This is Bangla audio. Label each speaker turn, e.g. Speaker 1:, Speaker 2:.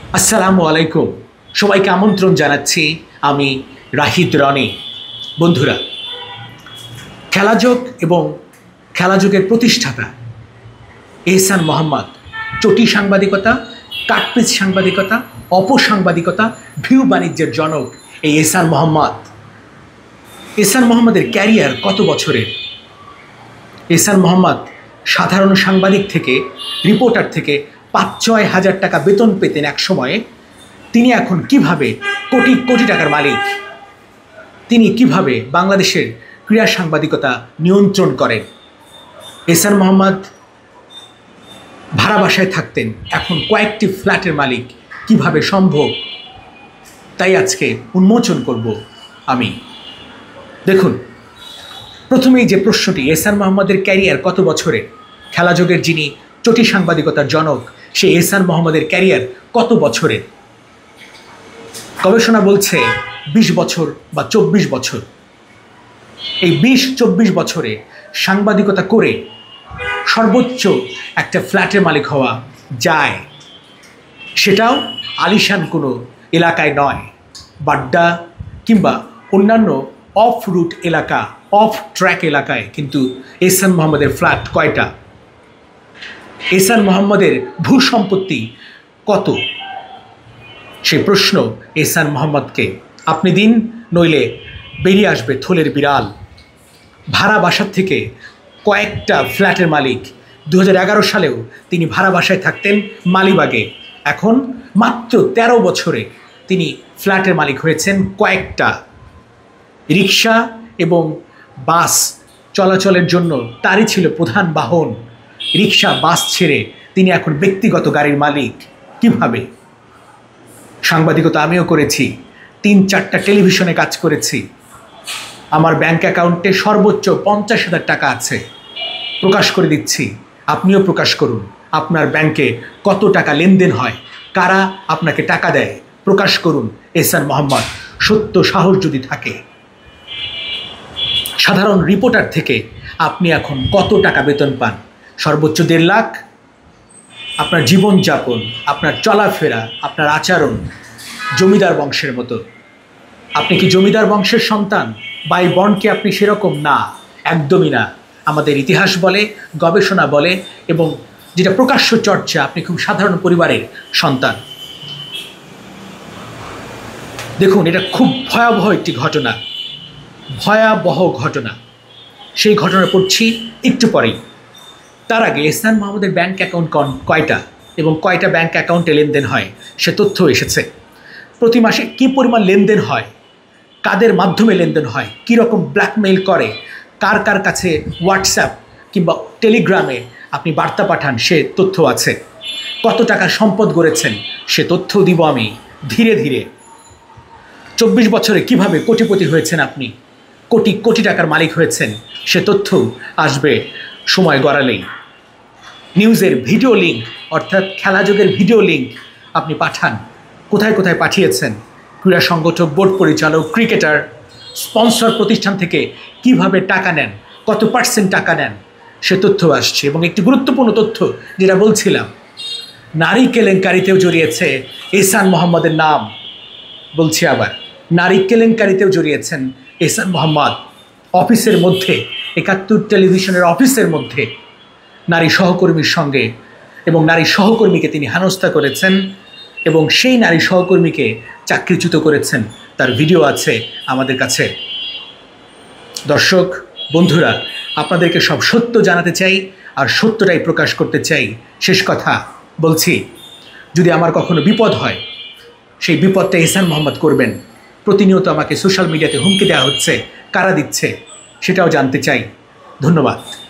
Speaker 1: আসসালামু আলাইকুম। সবাইকে আমন্ত্রণ জানাচ্ছি আমি রাহিদ রনি। বন্ধুরা, খেলাযোগ এবং খেলাযোগের প্রতিষ্ঠাতা এহসান মোহাম্মদ চটি সাংবাদিকতা, কাটপিচ সাংবাদিকতা, অপসাংবাদিকতা, ভিউ বাণিজ্যের জনক এই এহসান মোহাম্মদের ক্যারিয়ার কত বছরের? এহসান মোহাম্মদ সাধারণ সাংবাদিক থেকে, রিপোর্টার থেকে ৫-৬ হাজার টাকা বেতন পেতেন এক সময়ে। তিনি এখন কিভাবে কোটি কোটি টাকার মালিক? তিনি কিভাবে বাংলাদেশের ক্রীড়া সাংবাদিকতা নিয়ন্ত্রণ করেন? এহসান মোহাম্মদ ভাড়া বাসায় থাকতেন, এখন কয়েকটি ফ্ল্যাটের মালিক। কিভাবে সম্ভব? তাই আজকে উন্মোচন করব আমি। দেখুন, প্রথমেই যে প্রশ্নটি, এহসান মোহাম্মদের ক্যারিয়ার কত বছরের? খেলাযোগের যিনি চটি সাংবাদিকতার জনক, সেই এহসান মোহাম্মদের ক্যারিয়ার কত বছরের? গবেষণা বলছে ২০ বছর বা ২৪ বছর। এই ২০-২৪ বছরে সাংবাদিকতা করে সর্বোচ্চ একটা ফ্ল্যাটের মালিক হওয়া যায়, সেটাও আলিশান কোনো এলাকায় নয়। বাড্ডা কিংবা অন্যান্য অফ রুট এলাকা, অফ ট্র্যাক এলাকায় কিন্তু এহসান মোহাম্মদের ফ্ল্যাট কয়টা? এহসান মোহাম্মদের ভূ সম্পত্তি কত? সে প্রশ্ন এহসান মোহাম্মদকে আপনি দিন, নইলে বেরিয়ে আসবে থলের বিড়াল। ভাড়া বাসার থেকে কয়েকটা ফ্ল্যাটের মালিক। ২০১১ সালেও তিনি ভাড়া বাসায় থাকতেন মালিবাগে। এখন মাত্র ১৩ বছরে তিনি ফ্ল্যাটের মালিক হয়েছেন কয়েকটা। রিক্সা এবং বাস চলাচলের জন্য তারই ছিল প্রধান বাহন। রিক্সা, বাস ছেড়ে তিনি এখন ব্যক্তিগত গাড়ির মালিক। কিভাবে? সাংবাদিকতা আমিও করেছি, ৩-৪টা টেলিভিশনে কাজ করেছি। আমার ব্যাংক অ্যাকাউন্টে সর্বোচ্চ ৫০,০০০ টাকা আছে। প্রকাশ করে দিচ্ছি, আপনিও প্রকাশ করুন আপনার ব্যাংকে কত টাকা লেনদেন হয়, কারা আপনাকে টাকা দেয়। প্রকাশ করুন এহসান মোহাম্মদ, সত্য সাহস যদি থাকে। সাধারণ রিপোর্টার থেকে আপনি এখন কত টাকা বেতন পান? সর্বোচ্চ ১.৫ লাখ। আপনার জীবনযাপন, আপনার চলাফেরা, আপনার আচরণ জমিদার বংশের মতো। আপনি কি জমিদার বংশের সন্তান? বা এই বর্ণকে আপনি সেরকম না, একদমই না। আমাদের ইতিহাস বলে, গবেষণা বলে, এবং যেটা প্রকাশ্য চর্চা, আপনি খুব সাধারণ পরিবারের সন্তান। দেখুন, এটা খুব ভয়াবহ একটি ঘটনা, ভয়াবহ ঘটনা। সেই ঘটনা পড়ছি একটু পরেই। তার আগে এহসান মোহাম্মদের ব্যাংক অ্যাকাউন্ট কয়টা এবং কয়টা ব্যাংক অ্যাকাউন্টে লেনদেন হয় সে তথ্য এসেছে। প্রতি মাসে কী পরিমাণ লেনদেন হয়, কাদের মাধ্যমে লেনদেন হয়, কী রকম ব্ল্যাকমেইল করে, কার কার কাছে হোয়াটসঅ্যাপ কিংবা টেলিগ্রামে আপনি বার্তা পাঠান, সে তথ্য আছে। কত টাকা সম্পদ গড়েছেন সে তথ্যও দিব আমি ধীরে ধীরে। ২৪ বছরে কিভাবে কোটিপতি হয়েছেন আপনি, কোটি কোটি টাকার মালিক হয়েছেন, সে তথ্য আসবে সময় গড়ালেই। নিউজের ভিডিও লিঙ্ক, অর্থাৎ খেলাযোগের ভিডিও লিঙ্ক আপনি পাঠান, কোথায় কোথায় পাঠিয়েছেন, ক্রীড়া সংগঠক, বোর্ড পরিচালক, ক্রিকেটার, স্পন্সর প্রতিষ্ঠান থেকে কিভাবে টাকা নেন, কত % টাকা নেন, সে তথ্য আসছে। এবং একটি গুরুত্বপূর্ণ তথ্য যেটা বলছিলাম, নারী কেলেঙ্কারিতেও জড়িয়েছে এহসান মোহাম্মদের নাম। বলছি আবার, নারী কেলেঙ্কারিতেও জড়িয়েছেন এহসান মোহাম্মদ। অফিসের মধ্যে, ৭১ টেলিভিশনের অফিসের মধ্যে নারী সহকর্মীর সঙ্গে এবং নারী সহকর্মীকে তিনি হেনস্থা করেছেন এবং সেই নারী সহকর্মীকে চাকরিচ্যুত করেছেন। তার ভিডিও আছে আমাদের কাছে। দর্শক বন্ধুরা, আপনাদেরকে সব সত্য জানাতে চাই আর সত্যটাই প্রকাশ করতে চাই। শেষ কথা বলছি, যদি আমার কখনো বিপদ হয়, সেই বিপদটা এহসান মোহাম্মদ করবেন। প্রতিনিয়ত আমাকে সোশ্যাল মিডিয়াতে হুমকি দেওয়া হচ্ছে, কারা দিচ্ছে সেটাও জানতে চাই। ধন্যবাদ।